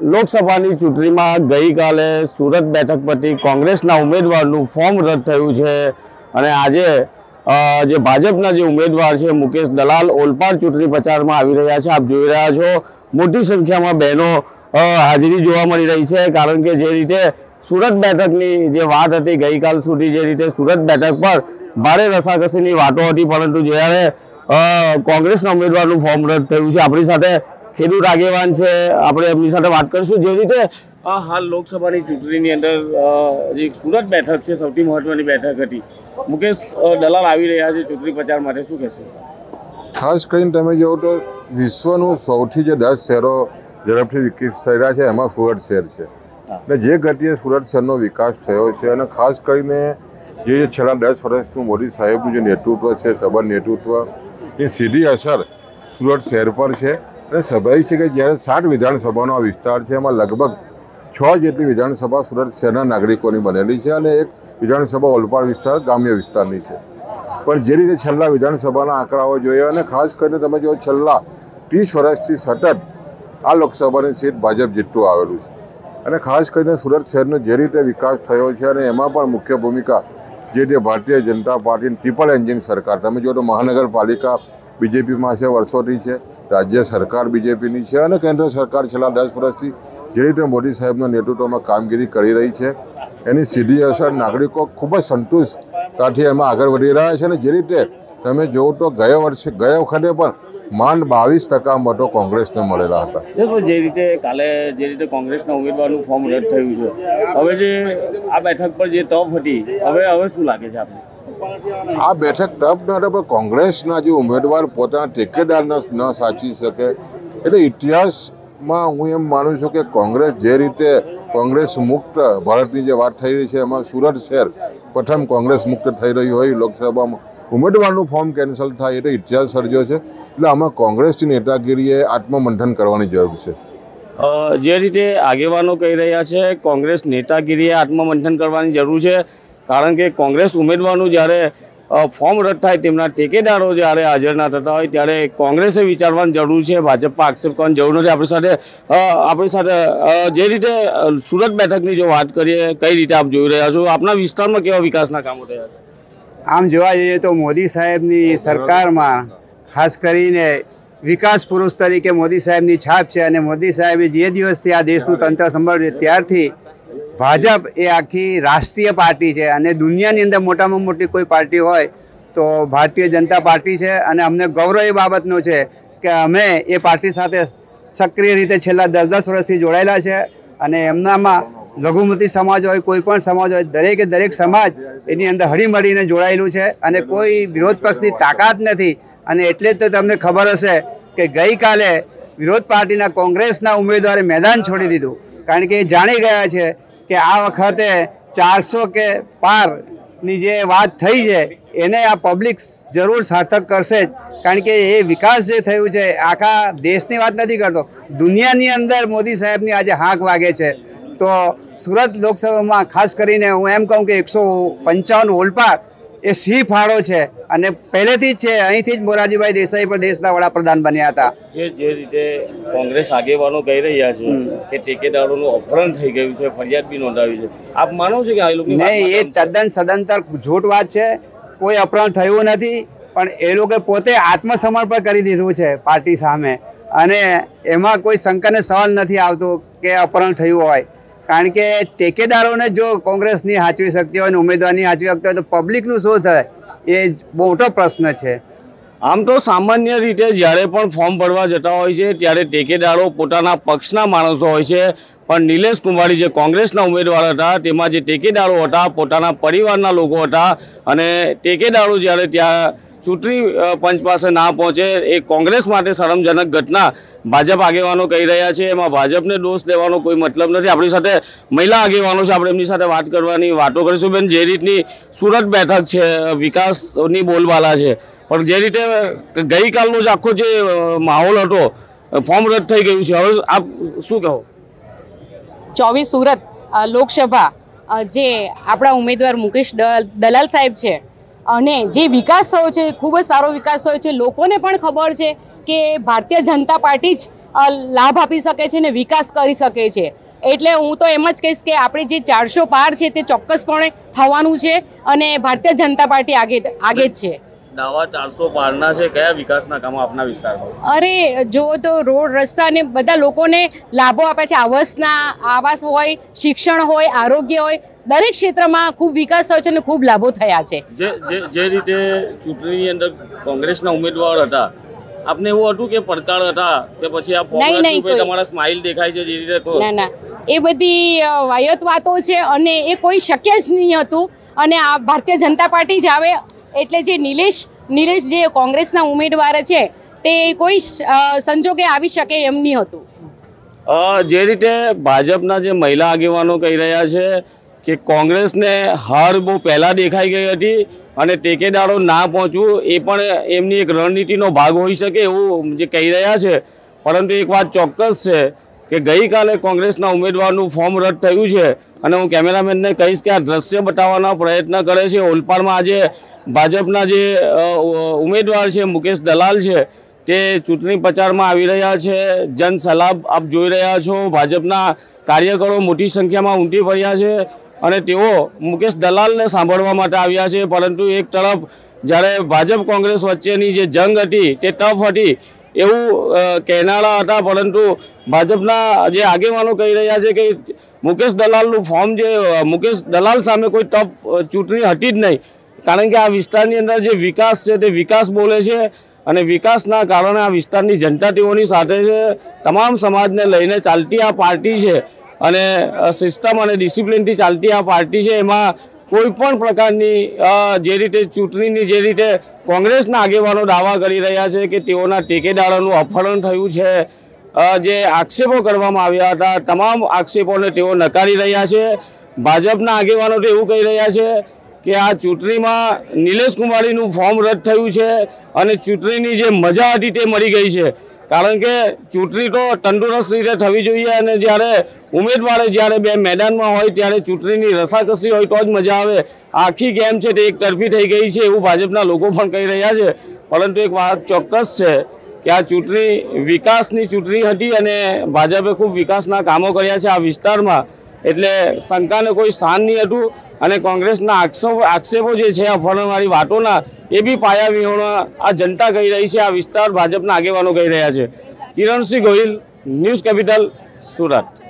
લોકસભાની ચૂંટણીમાં ગઈકાલે સુરત બેઠક પરથી કોંગ્રેસના ઉમેદવારનું ફોર્મ રદ થયું છે અને આજે જે ભાજપના જે ઉમેદવાર છે મુકેશ દલાલ ઓલપાડ ચૂંટણી પ્રચારમાં આવી રહ્યા છે। આપ જોઈ રહ્યા છો મોટી સંખ્યામાં બહેનો હાજરી જોવા મળી રહી છે, કારણ કે જે રીતે સુરત બેઠકની જે વાત હતી ગઈકાલ સુધી, જે રીતે સુરત બેઠક પર ભારે રસાકસીની વાતો હતી, પરંતુ જ્યારે કોંગ્રેસના ઉમેદવારનું ફોર્મ રદ થયું છે। આપણી સાથે ખેડૂત આગેવાન છે, આપણે એમની સાથે વાત કરીશું। જે રીતે હાલ લોકસભાની ચૂંટણીની અંદર જે સુરત બેઠક છે સૌથી મહત્વની બેઠક હતી, મુકેશ દલાલ આવી રહ્યા છે ચૂંટણી પ્રચાર માટે, શું કહેશો? ખાસ કરીને તમે જુઓ તો વિશ્વનું સૌથી જે 10 શહેરો ઝડપથી વિકસિત થઈ રહ્યા છે એમાં સુરત શહેર છે અને જે ગતિએ સુરત શહેરનો વિકાસ થયો છે અને ખાસ કરીને જે છેલ્લા 10 વર્ષનું મોદી સાહેબનું જે નેતૃત્વ છે, સબળ નેતૃત્વ, એ સીધી અસર સુરત શહેર પર છે। અને સ્વાભાવિક છે કે જ્યારે 7 વિધાનસભાનો વિસ્તાર છે એમાં લગભગ 6 જેટલી વિધાનસભા સુરત શહેરના નાગરિકોની બનેલી છે અને એક વિધાનસભા ઓલપાડ વિસ્તાર ગ્રામ્ય વિસ્તારની છે। પણ જે રીતે છેલ્લા વિધાનસભાના આંકડાઓ જોઈએ અને ખાસ કરીને તમે જો છેલ્લા 30 વર્ષથી સતત આ લોકસભાની સીટ ભાજપ જીતતું આવેલું છે અને ખાસ કરીને સુરત શહેરનો જે રીતે વિકાસ થયો છે અને એમાં પણ મુખ્ય ભૂમિકા જે રીતે ભારતીય જનતા પાર્ટીની ટ્રિપલ એન્જિન સરકાર, તમે જો તો મહાનગરપાલિકા બીજેપીમાં છે વર્ષોથી છે, રાજ્ય સરકાર બીજેપીની છે અને કેન્દ્ર સરકાર છેલ્લા 10 વર્ષથી જે રીતે મોદી સાહેબના નેતૃત્વમાં કામગીરી કરી રહી છે એની સીધી અસર નાગરિકો ખૂબ જ સંતુષ્ટતાથી એમાં આગળ વધી રહ્યા છે। અને જે રીતે તમે જુઓ તો ગયા વખતે પણ માંડ 22% મતો કોંગ્રેસને મળેલા હતા। જે રીતે કાલે જે રીતે કોંગ્રેસના ઉમેદવારનું ફોર્મ રદ થયું છે, હવે જે આ બેઠક પર જે તપ હતી, હવે શું લાગે છે આપને? આ બેઠક ટફ ન હતો, પણ કોંગ્રેસના જે ઉમેદવાર પોતાના ઠેકેદાર ન સાચી શકે એટલે ઇતિહાસમાં હું એમ માનું છું કે કોંગ્રેસ જે રીતે કોંગ્રેસ મુક્ત ભારતની જે વાત થઈ રહી છે એમાં સુરત શહેર પ્રથમ કોંગ્રેસ મુક્ત થઈ રહ્યું હોય, લોકસભામાં ઉમેદવારનું ફોર્મ કેન્સલ થાય એટલે ઇતિહાસ સર્જ્યો છે। એટલે આમાં કોંગ્રેસની નેતાગીરીએ આત્મમંથન કરવાની જરૂર છે। જે રીતે આગેવાનો કહી રહ્યા છે કોંગ્રેસ નેતાગીરીએ આત્મમંથન કરવાની જરૂર છે, કારણ કે કોંગ્રેસ ઉમેદવારનું જ્યારે ફોર્મ રદ થાય તેમના ટેકેદારો જ્યારે હાજર ના થતા હોય ત્યારે કોંગ્રેસે વિચારવાની જરૂર છે, ભાજપમાં આક્ષેપ કરવાની જરૂર નથી। આપણી સાથે જે રીતે સુરત બેઠકની જો વાત કરીએ, કઈ રીતે આપ જોઈ રહ્યા છો, આપના વિસ્તારમાં કેવા વિકાસના કામો થયા છે? આમ જોવા જઈએ તો મોદી સાહેબની સરકારમાં ખાસ કરીને વિકાસ પુરુષ તરીકે મોદી સાહેબની છાપ છે અને મોદી સાહેબે જે દિવસથી આ દેશનું તંત્ર સંભાળ્યું ત્યારથી ભાજપ એ આખી રાષ્ટ્રીય પાર્ટી છે અને દુનિયાની અંદર મોટામાં મોટી કોઈ પાર્ટી હોય તો ભારતીય જનતા પાર્ટી છે। અને અમને ગૌરવ એ બાબતનો છે કે અમે એ પાર્ટી સાથે સક્રિય રીતે છેલ્લા 10 વર્ષથી જોડાયેલા છે અને એમનામાં લઘુમતી સમાજ હોય, કોઈ પણ સમાજ હોય, દરેકે દરેક સમાજ એની અંદર હળીમળીને જોડાયેલું છે અને કોઈ વિરોધ પક્ષની તાકાત નથી। અને એટલે જ તો તમને ખબર હશે કે ગઈકાલે વિરોધ પાર્ટીના કોંગ્રેસના ઉમેદવારે મેદાન છોડી દીધું, કારણ કે એ જાણી ગયા છે કે આ વખતે 400 કે પારની જે વાત થઈ છે એને આ પબ્લિક જરૂર સાર્થક કરશે જ, કારણ કે એ વિકાસ જે થયું છે આખા દેશની વાત નથી કરતો, દુનિયાની અંદર મોદી સાહેબની આજે હાંક વાગે છે। તો સુરત લોકસભામાં ખાસ કરીને હું એમ કહું કે 155 ઓલપાડ એ સિંહ ફાળો છે અને પહેલેથી જ છે, અહીંથી જ મોરારજીભાઈ દેસાઈ પર દેશના વડાપ્રધાન બન્યા હતા। જે રીતે કોંગ્રેસ આગેવાનો કહી રહ્યા છે કે ટેકેદારોનું અપહરણ થઈ ગયું છે, ફરિયાદ બી નોંધાવી છે, આપ માનો છો કે આ લોકો? નહીં, એ તદ્દન સદંતર જૂઠ વાત છે, કોઈ અપહરણ થયું નથી, પણ એ લોકો પોતે આત્મસમર્પણ કરી દીધું છે પાર્ટી સામે અને એમાં કોઈ શંકાને સવાલ નથી આવતો કે અપહરણ થયું હોય, કારણ કે ટેકેદારોને જો કોંગ્રેસ નહીં સાચવી શકતી હોય અને ઉમેદવાર નહીં સાચવી શકતા હોય તો પબ્લિકનું શું થાય એ મોટો પ્રશ્ન છે। આમ તો સામાન્ય રીતે જ્યારે પણ ફોર્મ ભરવા જતા હોય છે ત્યારે ટેકેદારો પોતાના પક્ષના માણસો હોય છે, પણ નિલેશ કુંભારી જે કોંગ્રેસના ઉમેદવાર હતા તેમાં જે ટેકેદારો હતા પોતાના પરિવારના લોકો હતા અને ટેકેદારો જ્યારે ત્યાં ચૂંટણી પંચ પાસે ના પહોંચે એ કોંગ્રેસ માટે શરમજનક ઘટના ભાજપ આગેવાનો કહી રહ્યા છે। એમાં ભાજપને દોષ દેવાનો કોઈ મતલબ નથી। આપણી સાથે મહિલા આગેવાનો છે, આપણે એમની સાથે વાત કરવાની વાતો કરીશું। બેન, જે રીતની સુરત બેઠક છે વિકાસની બોલબાલા છે, પણ જે રીતે ગઈકાલનો જ આખો જે માહોલ હતો, ફોર્મ રદ થઈ ગયું છે, હવે આપ શું કહો? 24 સુરત લોકસભા જે આપણા ઉમેદવાર મુકેશ દલાલ સાહેબ છે અને જે વિકાસ થયો છે ખૂબ જ સારો વિકાસ થયો છે। લોકોને પણ ખબર છે કે ભારતીય જનતા પાર્ટી જ લાભ આપી શકે છે ને વિકાસ કરી શકે છે. એટલે હું તો એમ જ કહીશ કે આપણે જે 400 પાર છે તે ચોક્કસપણે થવાનું છે અને ભારતીય જનતા પાર્ટી આગે જ છે. દાવા 400 પારના છે, કયા વિકાસના કામો આપના વિસ્તારમાં? અરે જો તો રોડ રસ્તા ને બધા લોકોને લાભો આપે છે. આવાસ હોય, શિક્ષણ હોય, આરોગ્ય હોય, દરેક ક્ષેત્રમાં ખૂબ વિકાસ થયો છે અને ખૂબ લાભો થયા છે. જે રીતે ચૂંટણીની અંદર કોંગ્રેસના ઉમેદવાર હતા, આપને એવું હતું કે પડકાર હતા કે પછી આ ફોર્મ તમારા સ્માઇલ દેખાય છે જે રીતે? ના, એ બધી વાયત વાતો છે અને એ કોઈ શક્ય જ નહીં હતું. અને આ ભારતીય જનતા પાર્ટી જ આવે એટલે જે નિલેશ જે કોંગ્રેસના ઉમેદવાર છે તે કોઈ સંજોગે આવી શકે એમ નહીં હતું. જે રીતે ભાજપના જે મહિલા આગેવાનો કહી રહ્યા છે કે કોંગ્રેસને હાર બહુ પહેલાં દેખાઈ ગઈ હતી અને ટેકેદારો ના પહોંચવું એ પણ એમની એક રણનીતિનો ભાગ હોઈ શકે એવું જે કહી રહ્યા છે. પરંતુ એક વાત ચોક્કસ છે કે ગઈકાલે કોંગ્રેસના ઉમેદવારનું ફોર્મ રદ થયું છે અને હું કેમેરામેનને કહીશ કે આ દ્રશ્ય બતાવવાનો પ્રયત્ન કરે છે. ઓલપાડમાં આજે ભાજપના જે ઉમેદવાર છે મુકેશ દલાલ છે તે ચૂંટણી પ્રચારમાં આવી રહ્યા છે. જનસલાહ આપ જોઈ રહ્યા છો. ભાજપના કાર્યકરો મોટી સંખ્યામાં ઉમટી પડ્યા છે અને તેઓ મુકેશ દલાલને સાંભળવા માટે આવ્યા છે. પરંતુ એક તરફ જ્યારે ભાજપ કોંગ્રેસ વચ્ચેની જે જંગ હતી તે ટફ હતી એવું કહેનારા હતા, પરંતુ ભાજપના જે આગેવાનો કહી રહ્યા છે કે મુકેશ દલાલનું ફોર્મ જે મુકેશ દલાલ સામે કોઈ ટફ ચૂંટણી હતી જ નહીં, કારણ કે આ વિસ્તારની અંદર જે વિકાસ છે તે વિકાસ બોલે છે અને વિકાસના કારણે આ વિસ્તારની જનતા તેઓની સાથે છે. તમામ સમાજને લઈને ચાલતી આ પાર્ટી છે અને સિસ્ટમ અને ડિસિપ્લિનથી ચાલતી આ પાર્ટી છે. એમાં કોઈ પણ પ્રકારની જે રીતે ચૂંટણીની જે રીતે કોંગ્રેસના આગેવાનો દાવા કરી રહ્યા છે કે તેઓના ટેકેદારોનું અપહરણ થયું છે, જે આક્ષેપો કરવામાં આવ્યા હતા તમામ આક્ષેપોને તેઓ નકારી રહ્યા છે. ભાજપના આગેવાનો તો એવું કહી રહ્યા છે કે આ ચૂંટણીમાં નિલેશ કુમારીનું ફોર્મ રદ થયું છે અને ચૂંટણીની જે મજા હતી તે મળી ગઈ છે. કારણ કે ચૂંટણી તો તંદુરસ્ત રીતે થવી જોઈએ અને જ્યારે ઉમેદવારે જ્યારે બે મેદાનમાં હોય ત્યારે ચૂંટણીની રસાકસી હોય તો જ મજા આવે. આખી ગેમ છે તે એક તરફી થઈ ગઈ છે એવું ભાજપના લોકો પણ કહી રહ્યા છે. પરંતુ એક વાત ચોક્કસ છે કે આ ચૂંટણી વિકાસની ચૂંટણી હતી અને ભાજપે ખૂબ વિકાસના કામો કર્યા છે આ વિસ્તારમાં, એટલે શંકાને કોઈ સ્થાન નહીં હતું. અને કોંગ્રેસના આક્ષેપો જે છે અપહરણવાળી વાતોના એ બી પાયાવિહોણા આ જનતા કહી રહી છે, આ વિસ્તાર ભાજપના આગેવાનો કહી રહ્યા છે. Kiransinh Gohil, news capital, Surat.